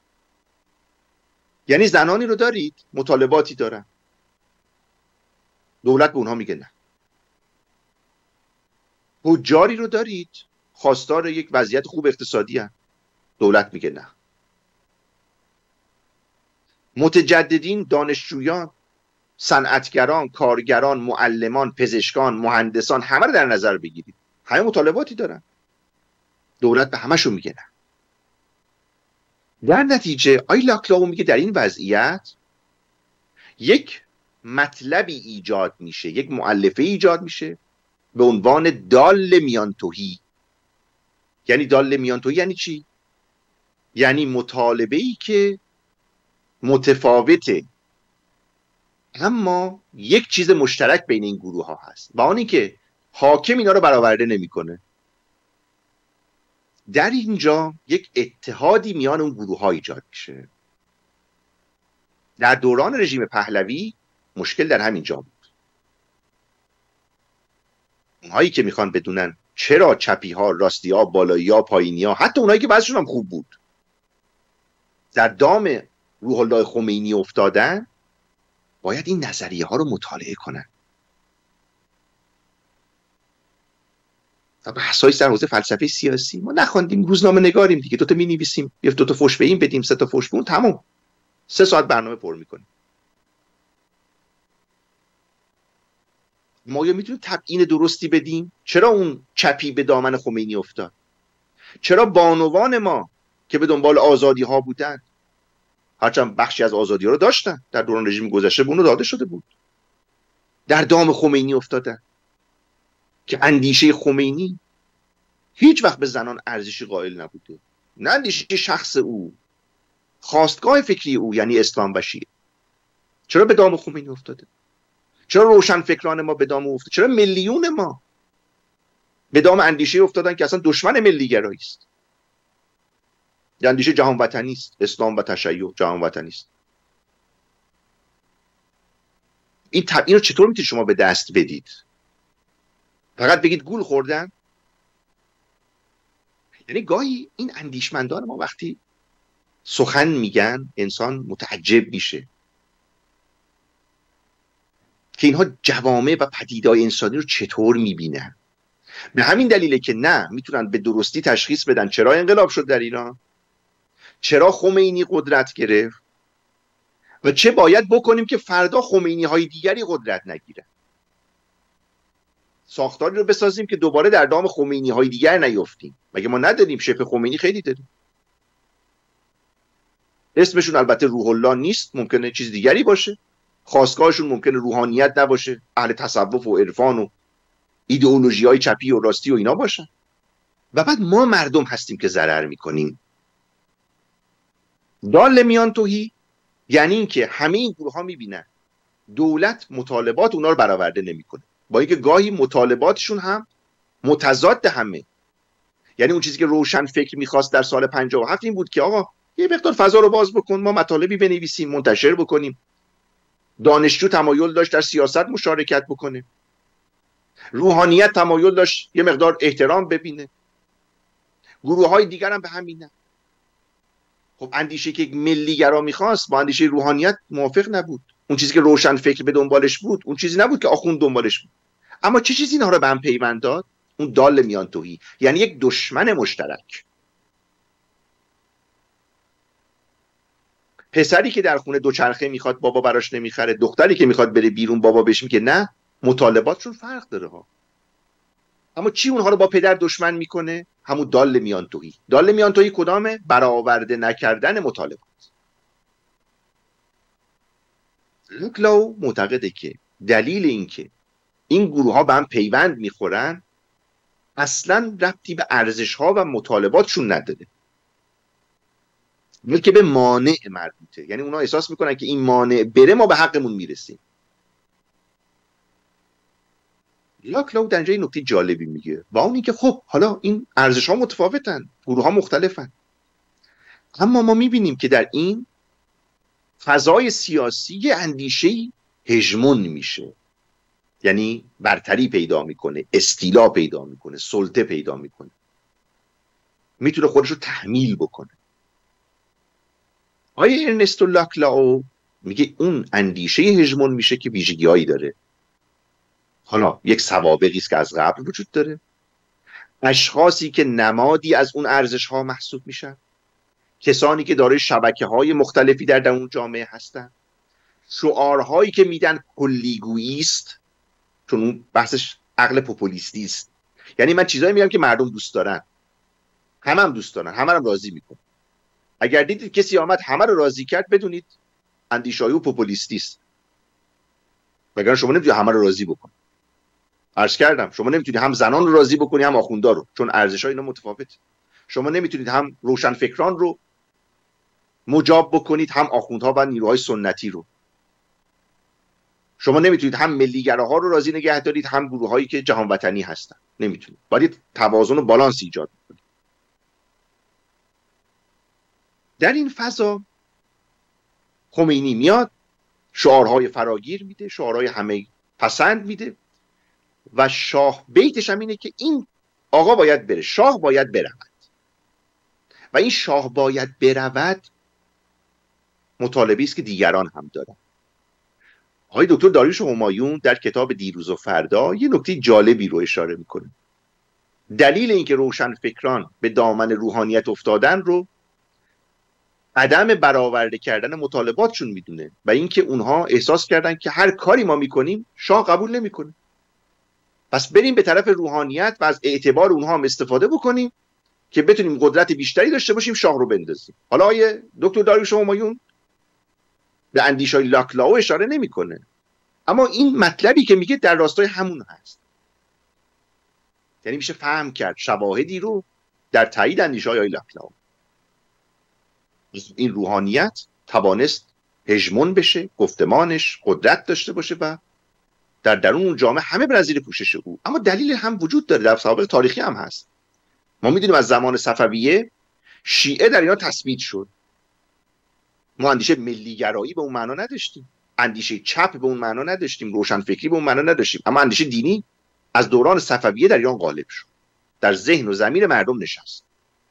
B: یعنی زنانی رو دارید مطالباتی دارن، دولت به اونها میگه نه. تجاری رو دارید خواستار یک وضعیت خوب اقتصادی هست، دولت میگه نه. متجددین، دانشجویان، صنعتگران، کارگران، معلمان، پزشکان، مهندسان، همه رو در نظر بگیرید، همه مطالباتی دارن، دولت به همشون میگه نه. در نتیجه آی لاکلاو میگه در این وضعیت یک مطلبی ایجاد میشه، یک مؤلفه ایجاد میشه به عنوان دال میانتویی. یعنی دال میانتویی یعنی چی؟ یعنی مطالبه‌ای که متفاوته اما یک چیز مشترک بین این گروه ها هست و آنی که حاکم اینا رو برآورده نمیکنه. در اینجا یک اتحادی میان اون گروه ها ایجاد میشه. در دوران رژیم پهلوی مشکل در همین جا بود. اونهایی که میخوان بدونن چرا چپی ها، راستی ها، بالایی ها، پایینی ها، حتی اونهایی که بعضشون هم خوب بود، در دام روح الله خمینی افتادن، باید این نظریه ها رو مطالعه کنن. و بحثایی در حوزه فلسفه سیاسی ما نخواندیم، روزنامه نگاریم دیگه، دوتا می نویسیم، یه دوتا فوش به این بدیم، سه تا فوش به اون، تمام. سه ساعت برنامه پر میکنیم. ما یا میتونیم تبیین درستی بدیم چرا اون چپی به دامن خمینی افتاد، چرا بانوان ما که به دنبال آزادی ها بودن، هرچند بخشی از آزادی ها رو داشتن در دوران رژیم گذشته، به اونو داده شده بود، در دام خمینی افتادن که اندیشه خمینی هیچ وقت به زنان ارزشی قائل نبوده، نه اندیشه شخص او، خواستگاه فکری او یعنی اسلام و شیعه. چرا به دام خمینی افتاده؟ چرا روشن فکران ما به دام افتاده؟ چرا میلیون ما به دام اندیشه افتادن که اصلا دشمن ملیگرایی است؟ اندیشه جهان وطنی است، اسلام و تشیع جهان وطنی است. این تبیین رو چطور میتونید شما به دست بدید؟ فقط بگید گول خوردن؟ یعنی گاهی این اندیشمندان ما وقتی سخن میگن انسان متعجب میشه که اینها جوامع و پدیده‌های انسانی رو چطور میبینن. به همین دلیله که نه میتونن به درستی تشخیص بدن چرا انقلاب شد در ایران، چرا خمینی قدرت گرفت و چه باید بکنیم که فردا خمینی های دیگری قدرت نگیرن. ساختاری رو بسازیم که دوباره در دام خمینی های دیگر نیفتیم. مگه ما نداریم؟ شبه خمینی خیلی داریم. اسمشون البته روح الله نیست، ممکنه چیز دیگری باشه. خاستگاهشون ممکنه روحانیت نباشه، اهل تصوف و عرفان و ایدئولوژی های چپی و راستی و اینا باشن. و بعد ما مردم هستیم که ضرر میکنیم. دال میان توهی یعنی این که همه این گروه ها میبینن دولت مطالبات اونا رو برآورده نمیکنه، با اینکه گاهی مطالباتشون هم متضاد همه. یعنی اون چیزی که روشن فکر میخواست در سال پنجاه و هفت این بود که آقا یه مقدار فضا رو باز بکن، ما مطالبی بنویسیم، منتشر بکنیم. دانشجو تمایل داشت در سیاست مشارکت بکنه، روحانیت تمایل داشت یه مقدار احترام ببینه، گروه های دیگر هم به همینه. خب اندیشه که ملیگرا میخواست با اندیشه روحانیت موافق نبود. اون چیزی که روشن فکر به دنبالش بود اون چیزی نبود که آخوند دنبالش بود. اما چه چیزی اینها رو به هم پیوند داد؟ اون دال میان توهی، یعنی یک دشمن مشترک. پسری که در خونه دوچرخه میخواد بابا براش نمیخره، دختری که میخواد بره بیرون بابا بهش میگه نه، مطالباتشون فرق داره ها. اما چی اونها رو با پدر دشمن میکنه؟ همون دال میان توهی. دال میان توهی کدامه؟ برآورده نکردن مطالبات. لوکلاو معتقده که دلیل این که این گروه ها به هم پیوند میخورن اصلا ربطی به ارزش ها و مطالباتشون نداره، بلکه به مانع مربوطه. یعنی اونا احساس میکنن که این مانع بره ما به حقمون میرسیم. لوکلاو در اینجا نکته جالبی میگه و اون این که خب حالا این ارزش ها متفاوتن، گروه ها مختلفن، اما ما میبینیم که در این فضای سیاسی یه اندیشه‌ای هژمون میشه، یعنی برتری پیدا میکنه، استیلا پیدا میکنه، سلطه پیدا میکنه، میتونه خودش رو تحمیل بکنه. آیا ارنستو لوکلاو میگه اون اندیشه هژمون میشه که ویژگی‌هایی داره. حالا یک سوابقی است که از قبل وجود داره، اشخاصی که نمادی از اون ارزش ها محسوب میشن، کسانی که دارای شبکه های مختلفی در اون جامعه هستن، شعارهایی که میدن کلیگویی است، چون اون بحثش عقل پوپولیستی است. یعنی من چیزایی میگم که مردم دوست دارن، همه هم دوست دارن، همه هم راضی میکنه. اگر دیدید کسی آمد همه رو راضی کرد بدونید اندیشه‌ای و پوپولیستی است. وگرنه شما نمیتونید همه رو راضی بکنید. عرض کردم شما نمیتونید هم زنان رو راضی بکنی هم آخوندا رو، چون ارزش‌های اینا متفاوته. شما نمیتونید هم روشنفکران رو مجاب بکنید هم آخوندها و نیروهای سنتی رو. شما نمیتونید هم ملیگراها رو راضی نگه دارید هم گروه‌هایی که جهان وطنی هستن. نمیتونید. باید توازن و بالانس ایجاد کنید. در این فضا خمینی میاد شعارهای فراگیر میده، شعارهای همه پسند میده و شاه بیتش هم اینه که این آقا باید بره، شاه باید برود. و این شاه باید برود مطالبی است که دیگران هم دارن. آقای دکتر داریوش همایون در کتاب دیروز و فردا یه نکته جالبی رو اشاره میکنه. دلیل اینکه روشنفکران به دامن روحانیت افتادن رو عدم برآورده کردن مطالباتشون میدونه و اینکه اونها احساس کردن که هر کاری ما میکنیم شاه قبول نمیکنه، پس بریم به طرف روحانیت و از اعتبار اونها هم استفاده بکنیم که بتونیم قدرت بیشتری داشته باشیم شاه رو بندازیم. حالا آیه دکتر داریوش همایون به اندیشه‌های لوکلاو اشاره نمیکنه، اما این مطلبی که میگه در راستای همون هست. یعنی میشه فهم کرد شواهدی رو در تایید اندیشه‌های لوکلاو. این روحانیت توانست هژمون بشه، گفتمانش قدرت داشته باشه و در درون اون جامعه همه بر زیر پوشش او. اما دلیل هم وجود داره، در سابق تاریخی هم هست. ما میدونیم از زمان صفویه شیعه در ایران تثبیت شد. ما اندیشه ملیگرایی به اون معنا نداشتیم، اندیشه چپ به اون معنا نداشتیم، روشنفکری به اون معنا نداشتیم، اما اندیشه دینی از دوران صفویه در ایران غالب شد، در ذهن و ضمیر مردم نشست.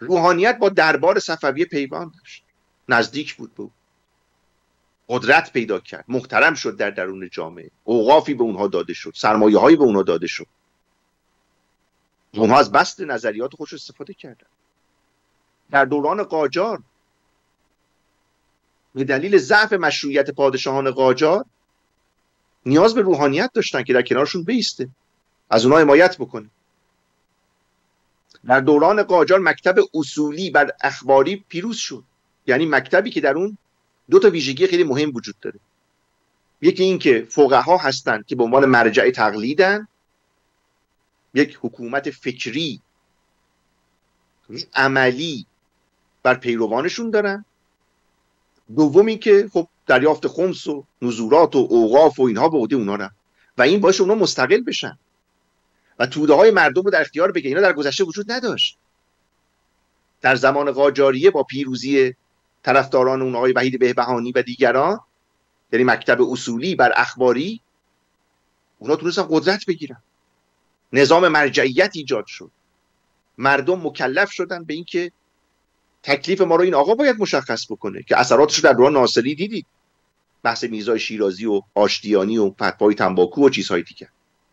B: روحانیت با دربار صفویه پیوند داشت، نزدیک بود، بود قدرت پیدا کرد، محترم شد در درون جامعه، اوقافی به اونها داده شد، سرمایه هایی به اونها داده شد. اونها از بسط نظریات خودش استفاده کردن. در دوران قاجار به دلیل ضعف مشروعیت پادشاهان قاجار نیاز به روحانیت داشتن که در کنارشون بیسته، از اونها حمایت بکنه. در دوران قاجار مکتب اصولی بر اخباری پیروز شد، یعنی مکتبی که در اون دو تا ویژگی خیلی مهم وجود داره. یکی این که فقها هستن که به عنوان مرجع تقلیدن، یک حکومت فکری عملی بر پیروانشون دارن. دوم این که خب دریافت خمس و نزورات و اوقاف و اینها به عهده اونها رفت و این باعث اونها مستقل بشن و توده های مردم رو در اختیار بگیرن. اینا در گذشته وجود نداشت. در زمان قاجاریه با پیروزی طرفداران اون آقای وحید بهبهانی و دیگران، یعنی مکتب اصولی بر اخباری، اونا تونستن قدرت بگیرن، نظام مرجعیت ایجاد شد، مردم مکلف شدن به این که تکلیف ما رو این آقا باید مشخص بکنه که اثراتش رو در دوران ناصری دیدید، بحث میرزا شیرازی و آشتیانی و فتوای تنباکو و چیزهای دیگه.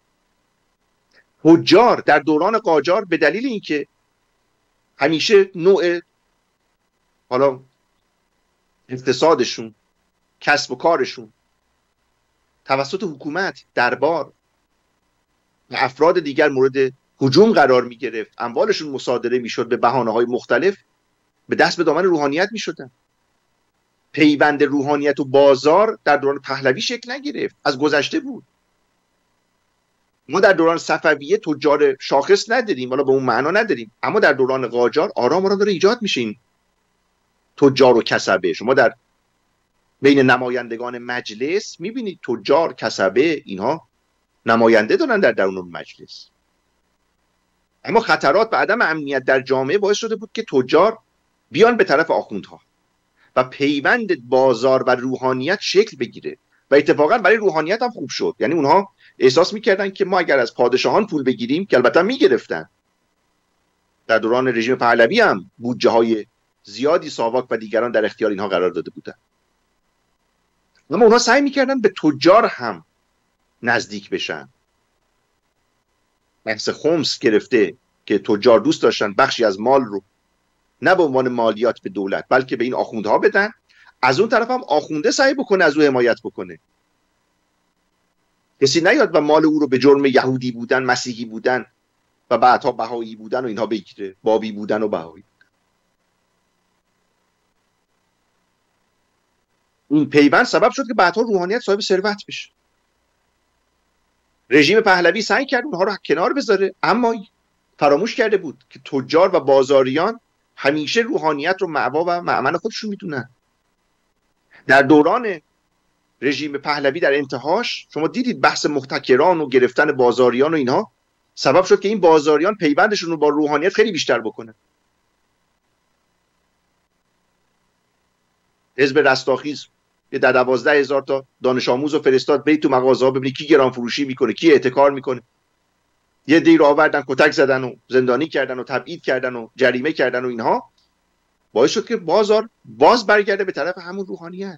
B: حجار در دوران قاجار به دلیل اینکه همیشه نوع حالا اقتصادشون، کسب و کارشون توسط حکومت، دربار و افراد دیگر مورد هجوم قرار می گرفت، اموالشون مصادره می شد به بهانه های مختلف، به دست به دامن روحانیت می شدن. پیوند روحانیت و بازار در دوران پهلوی شکل نگرفت، از گذشته بود. ما در دوران صفویه تجار شاخص نداریم، حالا به اون معنا نداریم، اما در دوران قاجار آرام آرام داره ایجاد میشه این تجار و کسبه. شما در بین نمایندگان مجلس میبینید تجار، کسبه، اینها نماینده دارن در درون مجلس. اما خطرات و عدم امنیت در جامعه باعث شده بود که تجار بیان به طرف آخوندها و پیوند بازار و روحانیت شکل بگیره و اتفاقا برای روحانیت هم خوب شد. یعنی اونها احساس میکردن که ما اگر از پادشاهان پول بگیریم، که البته میگرفتن، در دوران رژیم پهلوی هم بودجه های زیادی ساواک و دیگران در اختیار اینها قرار داده بودن، اما اونها سعی میکردن به تجار هم نزدیک بشن. بحث خمس گرفته که تجار دوست داشتن بخشی از مال رو نه به عنوان مالیات به دولت بلکه به این آخوندها بدن، از اون طرف هم آخونده سعی بکنه از او حمایت بکنه، کسی نیاد و مال او رو به جرم یهودی بودن، مسیحی بودن و بعدها بهایی بودن و اینها بگیره، بابی بودن و بهایی. این پیوند سبب شد که بعدها روحانیت صاحب ثروت بشه. رژیم پهلوی سعی کرد اونها رو کنار بذاره، اما فراموش کرده بود که تجار و بازاریان همیشه روحانیت رو مأوا و مأمن خودشون میدونن. در دوران رژیم پهلوی در انتهاش شما دیدید بحث محتکران و گرفتن بازاریان و اینها سبب شد که این بازاریان پیوندشون رو با روحانیت خیلی بیشتر بکنن. حزب رستاخیز یه در دوازده هزار تا دانش آموز و فرستاد برید تو مغازه ها ببینید کی گران فروشی میکنه، کی احتکار میکنه. یه دی رو آوردن کتک زدن و زندانی کردن و تبعید کردن و جریمه کردن و اینها باعث شد که بازار باز برگرده به طرف همون روحانیت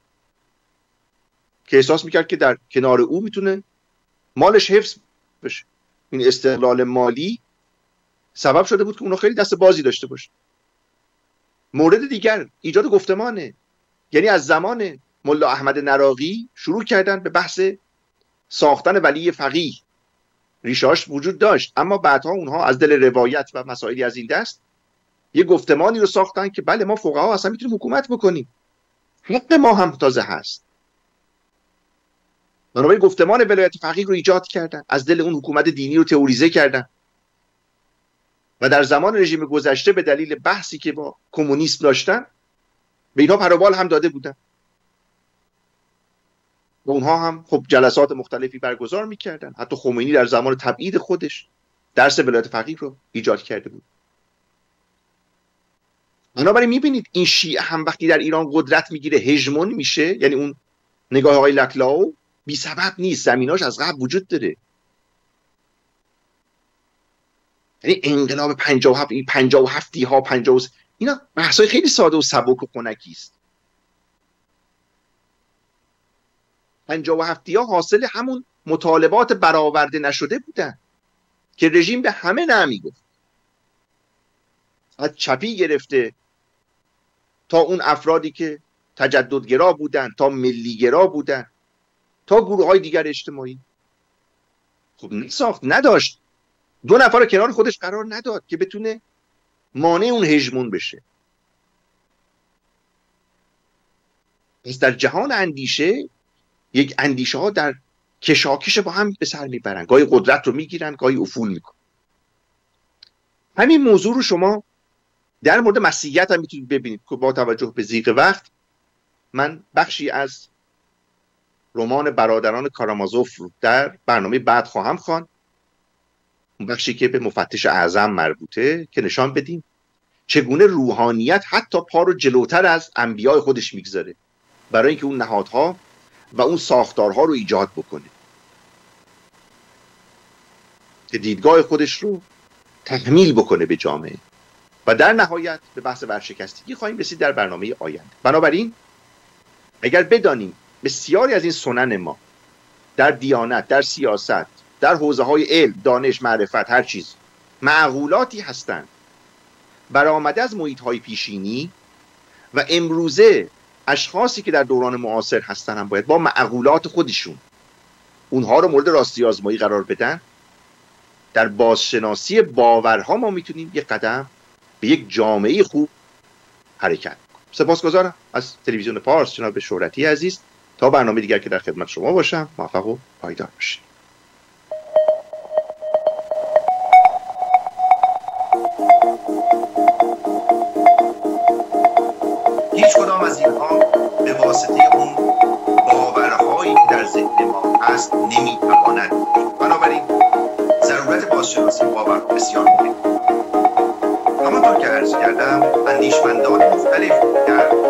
B: که احساس میکرد که در کنار او میتونه مالش حفظ بشه. این استقلال مالی سبب شده بود که اونا خیلی دست بازی داشته باشه. مورد دیگر ایجاد گفتمانه، یعنی از زمان ملا احمد نراقی شروع کردن به بحث ساختن ولی فقیه. ریشه‌اش وجود داشت، اما بعدها اونها از دل روایت و مسائلی از این دست یه گفتمانی رو ساختن که بله ما فقها اصلا میتونیم حکومت بکنیم، حق ما هم تازه هست. بنابراین گفتمان ولایت فقیه رو ایجاد کردن، از دل اون حکومت دینی رو تئوریزه کردن و در زمان رژیم گذشته به دلیل بحثی که با کمونیسم داشتن به اینها پروبال هم داده بودن و اونها هم خب جلسات مختلفی برگزار میکردن. حتی خمینی در زمان تبعید خودش درس ولایت فقیه رو ایجاد کرده بود. بنابراین میبینید این شیعه هم وقتی در ایران قدرت میگیره، هژمون میشه، یعنی اون نگاه آقای لکلاو بی سبب نیست، زمیناش از قبل وجود داره. یعنی انقلاب پنجاه و هفت پنجاه و هفتی ها پنجاه اینا بحثای خیلی ساده و سبک و خنکی است. پنجاه و هفتی ها حاصل همون مطالبات برآورده نشده بودن که رژیم به همه نمی گفت، از چپی گرفته تا اون افرادی که تجددگرا بودن، تا ملیگرا بودن، تا گروه های دیگر اجتماعی. خب نساخت، نداشت، دو نفر رو کنار خودش قرار نداد که بتونه مانع اون هژمون بشه. پس در جهان اندیشه یک اندیشه ها در کشاکش با هم به سر میبرن، گاهی قدرت رو میگیرن، گاهی افول میکنن. همین موضوع رو شما در مورد مسیحیت هم میتونید ببینید که با توجه به ضیق وقت من بخشی از رمان برادران کارامازوف رو در برنامه بعد خواهم خواند، بخشی که به مفتش اعظم مربوطه، که نشان بدیم چگونه روحانیت حتی پا رو جلوتر از انبیاء خودش میگذاره برای اینکه اون نهادها و اون ساختارها رو ایجاد بکنه که دیدگاه خودش رو تحمیل بکنه به جامعه و در نهایت به بحث ورشکستگی خواهیم رسید در برنامه آینده. بنابراین اگر بدانیم بسیاری از این سنن ما در دیانت، در سیاست، در حوزه های علم، دانش، معرفت، هر چیز معقولاتی هستند برآمده از محیط های پیشینی و امروزه اشخاصی که در دوران معاصر هستن هم باید با معقولات خودشون اونها رو مورد راستی آزمایی قرار بدن. در بازشناسی باورها ما میتونیم یک قدم به یک جامعه خوب حرکت کنیم. سپاسگزارم از تلویزیون پارس جناب شهرتی عزیز. تا برنامه دیگر که در خدمت شما باشم، موفق و پایدار باشید.
A: هیچ کدام از اینها به واسطه اون باورهایی که در ذهن ما هست نمیتواند. بنابراین ضرورت بازشناسی باور بسیار مهمه. همانطور که عرض کردم اندیشمندان مختلف در